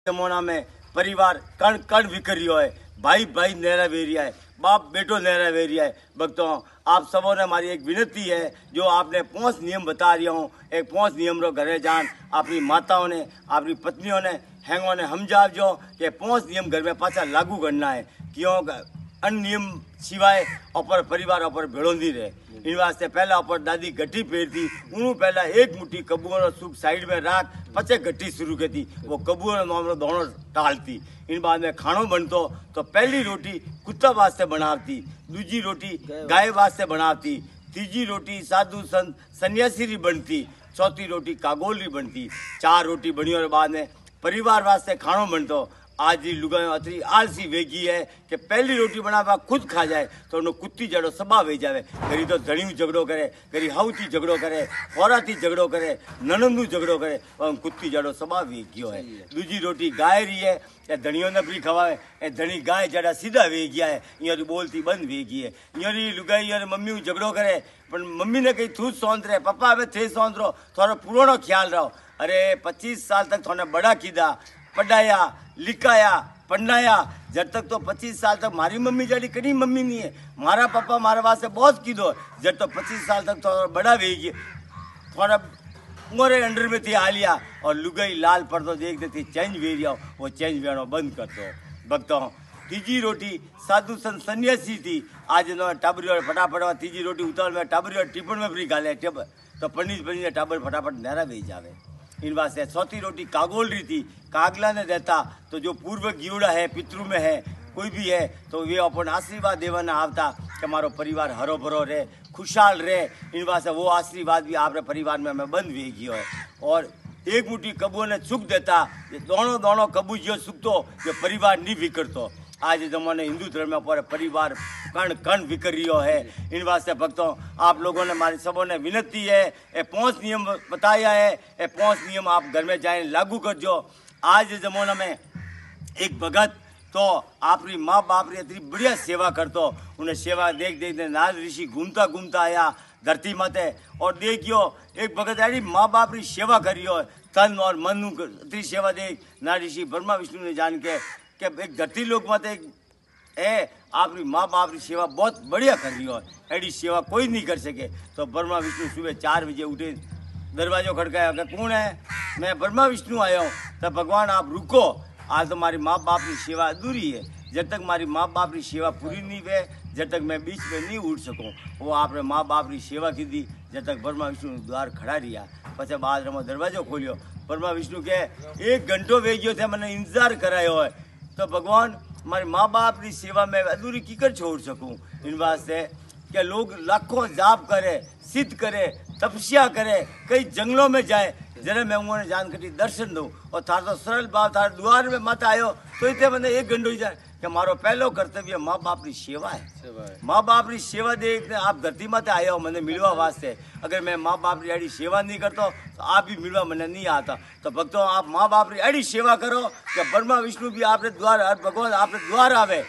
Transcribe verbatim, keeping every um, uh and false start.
जमाना में परिवार कण कण विखर रही है, भाई भाई नहरा वेरिया है, बाप बेटो नहरा वेरिया है। भक्तों, आप सबों ने हमारी एक विनती है, जो आपने पांच नियम बता रहा हूँ, एक पांच नियम रो घरे जान अपनी माताओं ने, अपनी पत्नियों ने, हैंगों ने समझाव जो कि पांच नियम घर में पाछा लागू करना है। क्यों अन नियम सिवाय ऊपर परिवार ऊपर भेड़ोंदी रहे। इन वास्ते पहला ऊपर दादी गट्टी फेरती, उन्होंने पहला एक मुट्ठी कबूओं सूप साइड में राख, पचे गट्टी शुरू की थी, वो कबूओं मामलो दोनों टालती। इन बाद में खानों बनतो तो पहली रोटी कुत्ता वास्ते बनावती, दूसरी रोटी गाय वास्ते बनावती, तीसरी रोटी साधु संत सन्यासी री बनती, चौथी रोटी कागोल री बनती, चार रोटी बनी और बाद में परिवार वास्ते खानों बनतो। आज की लुगाई अतरी आलसी वेगी है कि पहली रोटी बनावा खुद खा जाए तो उन्हें कुत्ती जड़ो सबा वे जाए। करी तो धड़ियों झगड़ो करे, करी हाउती झगड़ो करे, होराती झगड़ो करे, ननंदू झगड़ो करे, और कुत्ती जड़ो सबा वेगियो है। दूसरी रोटी गाय रही है, या धड़ियों ने भी खवाए, ए धड़ी गाय जड़ा सीधा वे गया है, यहाँ बोलती बंद वेगी है। यहाँ लुगाई यार मम्मी झगड़ो करे, पर मम्मी ने कही तू सौंध रहे, पप्पा अब थे सौंध रहो, थोड़ा पुरानो ख्याल रहो। अरे पच्चीस साल तक थोड़ा बड़ा कीधा, पढ़ाया लिखाया पढ़ाया, जब तक तो पच्चीस साल तक मारी मम्मी जड़ी कहीं मम्मी नहीं है, मारा पापा मारे वास्ते बहुत कीधो, जब तो पच्चीस साल तक थोड़ा बड़ा वेगी थोड़ा मोरे अंडर में थी आ लिया, और लुगाई लाल पर्दो देखते थी चेंज वे जाओ, वो चेंज वेणो बंद कर दो। भक्तों, तीजी रोटी साधु संत सन्यासी थी, आज नो टाबरी और फटाफट तीजी रोटी उतार में टाबरी और टिपण में फ्री गाले टेब तो पनीर पनीर टाबर फटाफट नहरा वे जावे। इन वास्ते चौथी रोटी कागोल रही थी, कागला ने देता तो जो पूर्व गियोड़ा है, पितृ में है, कोई भी है तो वे अपन आशीर्वाद देवाना आवता कि हमारो परिवार हरो भरो रहे, खुशहाल रहे। इन वास्ते वो आशीर्वाद भी आपरे परिवार में हमें बंद वे गयो है। और एक मुट्ठी कबूओं ने सुख देता, दोनों दोनों कबू जो सुख तो जो परिवार नहीं विकरतो। आज जमाने हिंदू धर्म में पर परिवार कण कण विकर रियो है। इन वास्ते भक्तों, आप लोगों ने हमारे सबों ने विनती है, ये पांच नियम बताया है, ये पांच नियम आप घर में जाए लागू कर जो। आज जमाना में एक भगत तो आपरी माँ बाप री इतनी बढ़िया सेवा करतो, उन्हें सेवा देख देख दे नारद ऋषि घूमता घूमता आया धरती माते, और देखियो एक भगत ऐसी माँ बाप री सेवा करियो, तन और मन इतनी सेवा देख नारद ऋषि ब्रह्मा विष्णु ने जान के कि एक धरती लोक मत एक ए आपकी माँ बाप की सेवा बहुत बढ़िया कर रही हो, ऐसी सेवा कोई नहीं कर सके। तो ब्रह्मा विष्णु सुबह चार बजे उठे, दरवाजो खड़काया कि कौन है, मैं ब्रह्मा विष्णु आया हूँ। तो भगवान आप रुको, आज तो हमारी माँ बाप की सेवा अधूरी है, जब तक हमारी माँ बाप की सेवा पूरी नहीं हुए, जब तक मैं बीच में नहीं उठ सकूँ। वो आपने माँ बाप की सेवा की दी, जब तक ब्रह्मा विष्णु द्वार खड़ा रहा, पचे बाद रमा दरवाजो खोलियो, ब्रह्मा विष्णु के एक घंटो वे गयो थे, मैंने इंतजार करायो है। तो भगवान हमारे माँ बाप की सेवा में अधूरी कीकर छोड़ सकूं। इन वास्ते क्या लोग लाखों जाप करे, सिद्ध करे, तपस्या करे, कई जंगलों में जाए, जरा मैं उन्होंने जान कटी दर्शन दूँ, और थार तो सरल बात थार द्वार में मत आयो तो इतने मैंने एक घंटो ही जाए कि हमारो पहलो कर्तव्य माँ बाप की सेवा है। माँ बाप की सेवा देखने आप धरती मत आए हो मैंने मिलवा वास्ते, अगर मैं माँ बाप की ऐसी सेवा नहीं करता तो आप भी मिलवा मैंने नहीं आता। तो भक्तों, आप माँ बाप की ऐसी सेवा करो कि ब्रह्मा विष्णु भी आपने द्वार, भगवान आपने द्वार आवे।